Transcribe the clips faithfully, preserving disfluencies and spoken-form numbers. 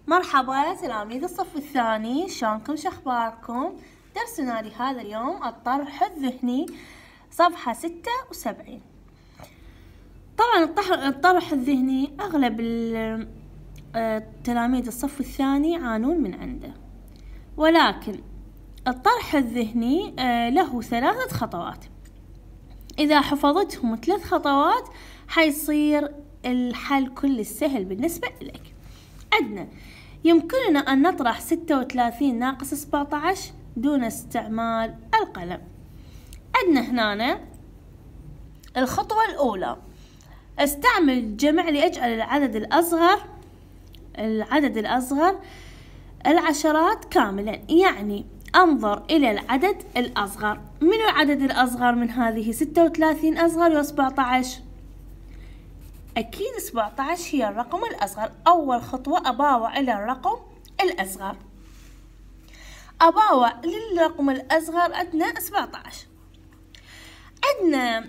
مرحبا تلاميذ الصف الثاني، شلونكم شخباركم؟ درسنا لهذا اليوم الطرح الذهني صفحة ستة وسبعين. طبعا الطرح الذهني أغلب تلاميذ الصف الثاني يعانون من عنده، ولكن الطرح الذهني له ثلاثة خطوات. إذا حفظتهم ثلاث خطوات حيصير الحل كل سهل بالنسبة لك. عندنا يمكننا أن نطرح ستة وثلاثين ناقص سبعة عشر دون استعمال القلم. عندنا هنا الخطوة الأولى، استعمل الجمع لأجعل العدد الأصغر العدد الأصغر العشرات كاملا، يعني انظر إلى العدد الأصغر. من العدد الأصغر من هذه؟ ستة وثلاثين أصغر و سبعة عشر. أكيد سبعة عشر هي الرقم الأصغر. أول خطوة أباوع إلى الرقم الأصغر، أباوع للرقم الأصغر. عندنا سبعة عشر. عندنا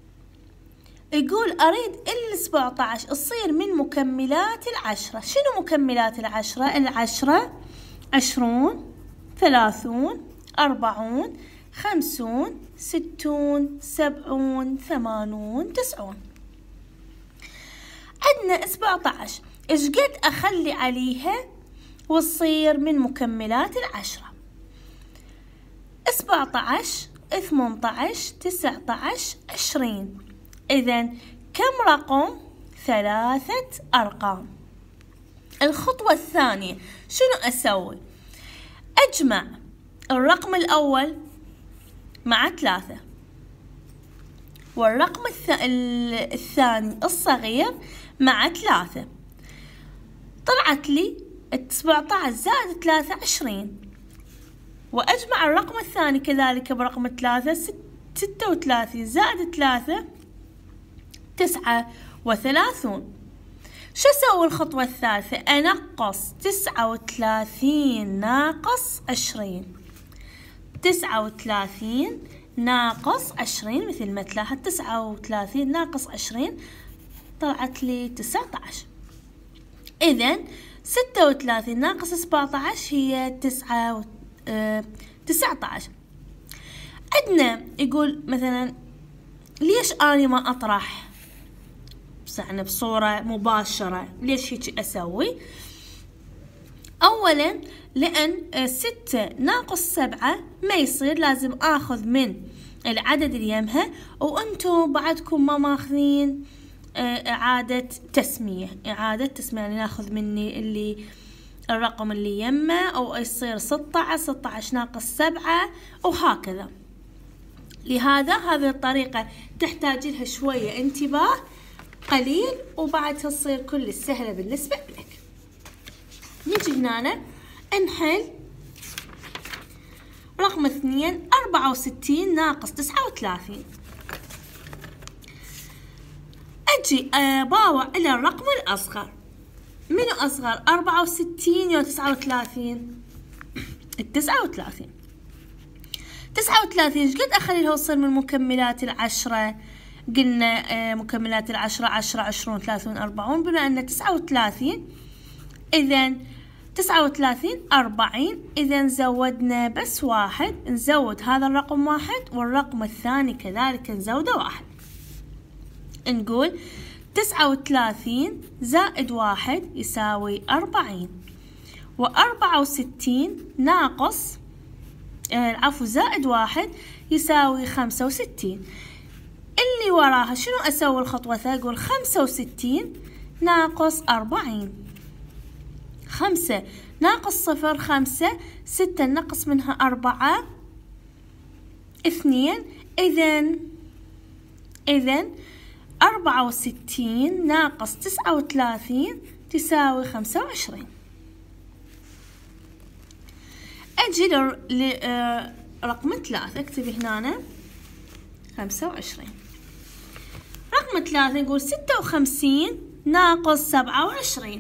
يقول أريد ال سبعة عشر تصير من مكملات العشرة. شنو مكملات العشرة؟ العشرة عشرون، ثلاثون، أربعون، خمسون، ستون، سبعون، ثمانون، تسعون. عندنا سبعة عشر، إيش قد أخلي عليها وتصير من مكملات العشرة؟ سبعة عشر، ثمانية عشر، تسعة عشر، عشرين. إذن كم رقم؟ ثلاثة أرقام. الخطوة الثانية شنو أسوي؟ أجمع الرقم الأول مع ثلاثة، والرقم الثاني الصغير مع ثلاثة. طلعت لي سبعة عشر زائد ثلاثة عشرين، وأجمع الرقم الثاني كذلك برقم ثلاثة. ستة وثلاثين زائد ثلاثة تسعة وثلاثون. شو أسوي الخطوة الثالثة؟ أنقص تسعة وثلاثين ناقص عشرين. تسعة وثلاثين ناقص عشرين، مثل ما تلاحظ تسعة وثلاثين ناقص عشرين طلعت لي تسعة عشر. إذن ستة وثلاثين ناقص سبعة عشر هي تسعة و... آه... تسعة عشر. عندنا يقول مثلا ليش أنا ما أطرح يعني بصورة مباشرة؟ ليش هيك أسوي؟ أولا لأن ستة ناقص سبعة ما يصير، لازم أخذ من العدد اللي يمها، وأنتم بعدكم ما ماخذين إعادة تسمية. إعادة تسمية يعني ناخذ مني اللي الرقم اللي يمه، أو يصير ستة عشر، ستة عشر ناقص سبعة، وهكذا. لهذا هذه الطريقة تحتاج لها شوية انتباه قليل، وبعدها تصير كل سهلة بالنسبة لك. نجي هنا نحل رقم اثنين، أربعة وستين ناقص تسعة وثلاثين. أجي أباوع إلى الرقم الأصغر. منو أصغر؟ أربعة وستين يو تسعة وثلاثين؟ التسعة وثلاثين. تسعة وثلاثين إيش قد أخليها تصير من مكملات العشرة؟ قلنا مكملات العشرة عشرة، عشرون، ثلاثون، أربعون. بما أن تسعة وثلاثين إذن تسعة وثلاثين أربعين، إذن زودنا بس واحد، نزود هذا الرقم واحد، والرقم الثاني كذلك نزوده واحد. نقول تسعة وثلاثين زائد واحد يساوي أربعين، وأربعة وستين ناقص العفو زائد واحد يساوي خمسة وستين. اللي وراها شنو أسوي الخطوة الثانية؟ أقول خمسة وستين ناقص أربعين. خمسة ناقص صفر خمسة، ستة نقص منها أربعة اثنين. إذن إذن أربعة وستين ناقص تسعة وثلاثين تساوي خمسة وعشرين. أجي لرقم ثلاثة، اكتبي هنا خمسة وعشرين. رقم ثلاثة يقول ستة وخمسين ناقص سبعة وعشرين.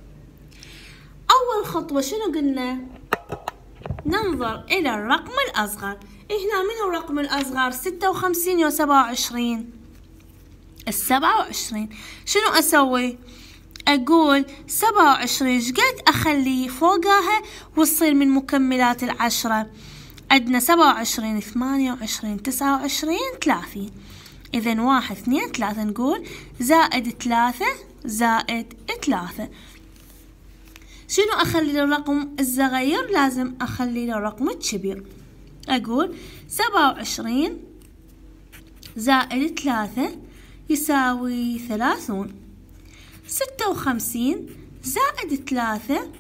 أول خطوة شنو قلنا؟ ننظر إلى الرقم الأصغر. هنا من الرقم الأصغر؟ ستة وخمسين يو سبعة وعشرين؟ السبعة وعشرين. شنو أسوي؟ أقول سبعة وعشرين شقد أخلي فوقها وتصير من مكملات العشرة؟ عندنا سبعة وعشرين، ثمانية وعشرين، تسعة وعشرين، ثلاثين. إذن واحد اثنين ثلاثة، نقول زائد ثلاثة زائد ثلاثة. شنو أخلي للرقم الصغير؟ لازم أخلي للرقم الكبير. أقول سبعة وعشرين زائد ثلاثة يساوي ثلاثون. ستة وخمسين زائد ثلاثة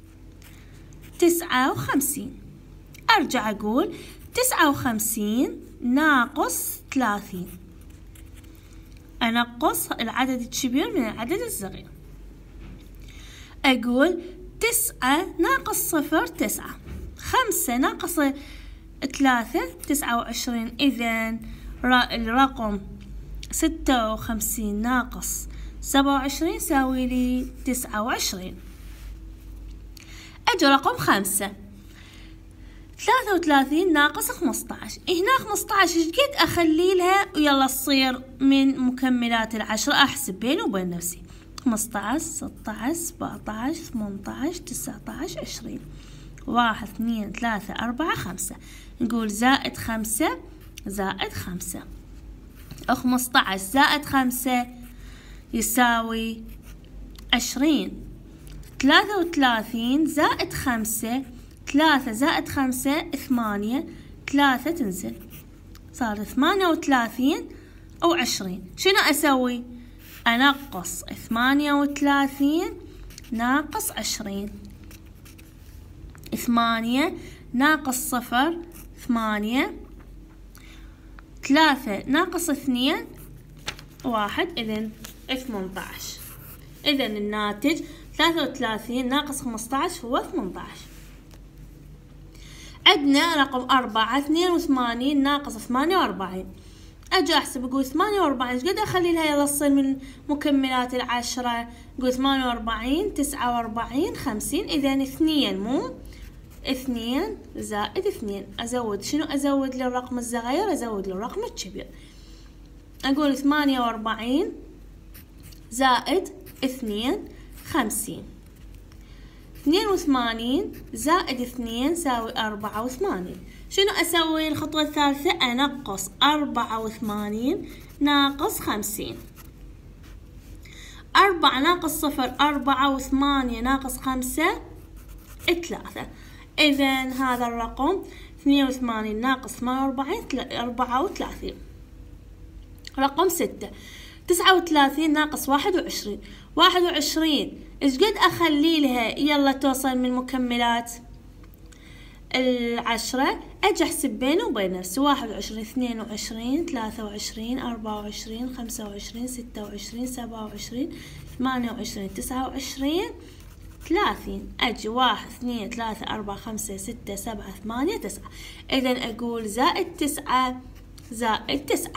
تسعة وخمسين. أرجع أقول تسعة وخمسين ناقص ثلاثين. أنقص العدد الكبير من العدد الصغير. أقول تسعة ناقص صفر تسعة. خمسة ناقص ثلاثة تسعة وعشرين. إذن الرقم ستة وخمسين ناقص سبعة وعشرين يساوي لي تسعة وعشرين. أجي رقم خمسة، ثلاثة وثلاثين ناقص خمسة عشر. هنا خمسة عشر شقد أخلي لها ويلا تصير من مكملات العشرة. أحسب بيني وبين نفسي. خمسة عشر، ستة عشر، سبعة عشر، ثمانية عشر، تسعة عشر، عشرين. واحد اثنين ثلاثة أربعة خمسة. نقول زائد خمسة زائد خمسة. خمسة عشر زائد خمسة يساوي عشرين. ثلاثة وثلاثين زائد خمسة، ثلاثة زائد خمسة ثمانية، ثلاثة تنزل صار ثمانية وثلاثين أو عشرين. شنو أسوي؟ أنقص ثمانية وثلاثين ناقص عشرين. ثمانية ناقص صفر ثمانية. ثلاثة ناقص اثنين واحد. إذن ثمانية عشر. إذن الناتج ثلاثة وثلاثين ناقص خمسة عشر هو ثمانية عشر. عندنا رقم أربعة، اثنين وثمانين ناقص ثمانية وأربعين. أجي أحسب أقول ثمانية وأربعين إيش قد أخلي لها يلا تصير من مكملات العشرة؟ أقول ثمانية وأربعين، تسعة وأربعين، خمسين. إذن اثنين مو اثنين زائد اثنين. أزود شنو؟ أزود للرقم الصغير، أزود للرقم الكبير. أقول ثمانية وأربعين زائد اثنين خمسين. اثنين وثمانين زائد اثنين يساوي أربعة وثمانين. شنو أسوي الخطوة الثالثة؟ أنقص أربعة وثمانين ناقص خمسين. أربعة ناقص صفر أربعة، وثمانية ناقص خمسة ثلاثة. إذن هذا الرقم اثنين وثمانين ناقص ثمانية وأربعين أربعة وثلاثين. رقم ستة، تسعة وثلاثين ناقص واحد وعشرين. واحد وعشرين إيش قد أخلي لها يلا توصل من مكملات العشرة؟ أجي أحسب بيني وبين نفسي. واحد وعشرين، اثنين وعشرين، ثلاثة وعشرين، أربعة وعشرين، خمسة وعشرين، ستة وعشرين، سبعة وعشرين، ثمانية وعشرين، تسعة وعشرين، ثلاثين. أجي واحد اثنين ثلاثة أربعة خمسة ستة سبعة ثمانية تسعة. إذن أقول زائد تسعة زائد تسعة.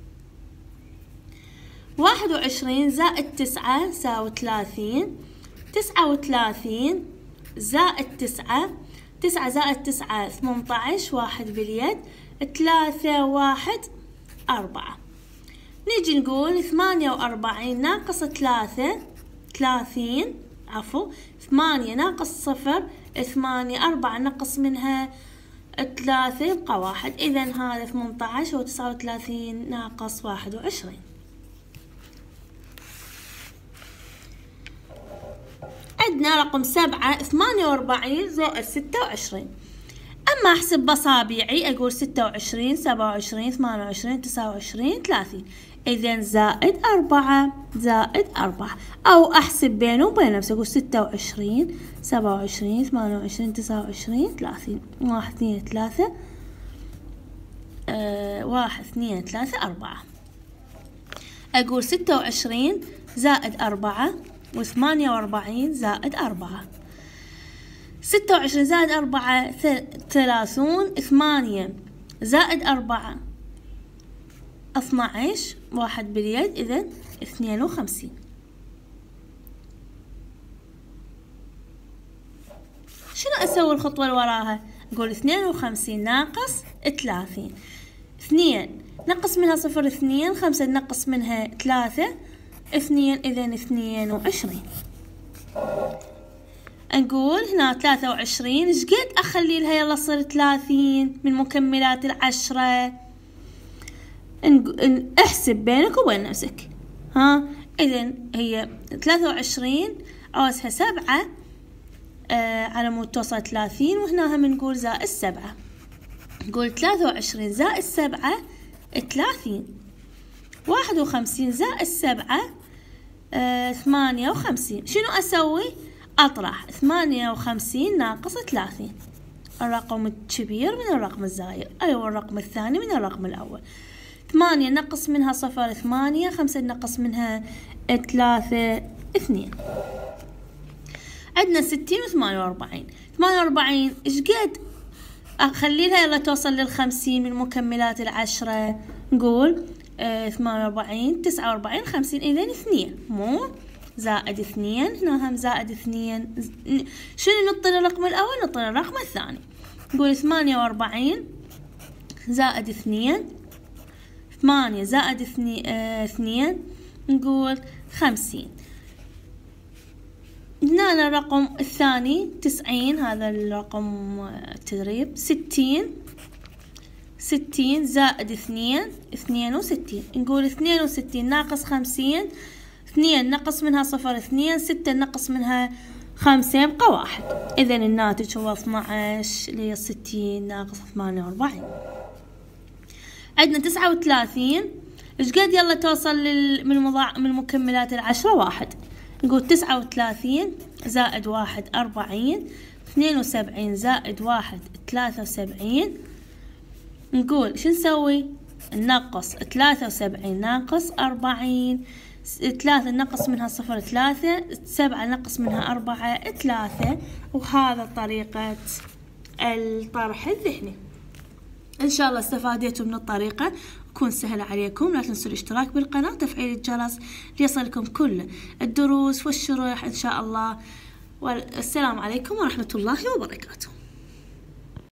واحد وعشرين زائد تسعة يساوي ثلاثين. تسعة وثلاثين زائد تسعة، تسعة زائد تسعة ثمانية عشر، واحد باليد، ثلاثة واحد أربعة. نيجي نقول ثمانية وأربعين ناقص ثلاثة ثلاثين، عفوا ثمانية ناقص صفر ثمانية، أربعة نقص منها ثلاثة يبقى واحد. إذن هذا ثمانية عشر وتسعة وثلاثين ناقص واحد وعشرين. عندنا رقم سبعة، ثمانية وأربعين زائد ستة وعشرين. أما أحسب بأصابعي أقول ستة وعشرين، سبعة وعشرين، ثمانية وعشرين، تسعة وعشرين، ثلاثين. إذن زائد أربعة زائد أربعة. أو أحسب بينه وبين نفسه أقول ستة وعشرين، سبعة وعشرين، ثمانية وعشرين، تسعة وعشرين، ثلاثين. واحد اثنين ثلاثة أه واحد اثنين ثلاثة أربعة. أقول ستة وعشرين زائد أربعة وثمانية وأربعين زائد أربعة. ستة وعشرين زائد أربعة ثلاثون. ثمانية زائد أربعة اثنى عشر، واحد باليد، إذن اثنين وخمسين. شنو أسوي الخطوة اللي وراها؟ أقول اثنين وخمسين ناقص ثلاثين. اثنين نقص منها صفر اثنين، خمسة نقص منها ثلاثة، اثنين، إذن اثنين وعشرين. نقول هنا ثلاثة وعشرين، ايش قد اخلي لها؟ يلا تصير ثلاثين من مكملات العشرة. احسب بينك وبين نفسك. ها اذن هي ثلاثة وعشرين عوزها سبعة آه على مود توصل ثلاثين، وهنا هم نقول زائد سبعة. نقول ثلاثة وعشرين زائد سبعة ثلاثين. واحد وخمسين زائد سبعة آه ثمانية وخمسين. شنو اسوي؟ اطرح ثمانية وخمسين ناقص ثلاثين، الرقم الكبير من الرقم الصغير، ايوه الرقم الثاني من الرقم الاول. ثمانية نقص منها صفر ثمانية، خمسة نقص منها ثلاثة اثنين. عندنا ستين وثمانية واربعين. ثمانية واربعين ايش قد اخلي لها؟ يلا توصل للخمسين من مكملات العشرة. نقول آه ثمانية واربعين تسعة واربعين خمسين، اذن اثنين، مو زائد اثنين، هنا هم زائد اثنين. شنو نطي الرقم الاول؟ نطي الرقم الثاني. نقول ثمانية واربعين زائد اثنين، ثمانية زائد اثنين اه اثنين، نقول خمسين. هنا الرقم الثاني تسعين، هذا الرقم التدريب. ستين، ستين زائد اثنين اثنين وستين. نقول اثنين وستين ناقص خمسين، اثنين نقص منها صفر اثنين، ستة نقص منها خمسة يبقى واحد. إذن الناتج هو اثناعش اللي هي ستين ناقص ثمانية واربعين. عندنا تسعة وثلاثين، ايش قد يلا توصل لل... من مضاع... من مكملات العشرة؟ واحد. نقول تسعة وثلاثين زائد واحد أربعين، اثنين وسبعين زائد واحد ثلاثة وسبعين. نقول شو نسوي؟ ننقص ثلاثة وسبعين ناقص أربعين، ثلاثة نقص منها صفر ثلاثة، سبعة نقص منها أربعة ثلاثة. وهذا طريقة الطرح الذهني. إن شاء الله استفادتوا من الطريقة، تكون سهلة عليكم. لا تنسوا الاشتراك بالقناة وتفعيل الجرس ليصلكم كل الدروس والشروح إن شاء الله. والسلام عليكم ورحمة الله وبركاته.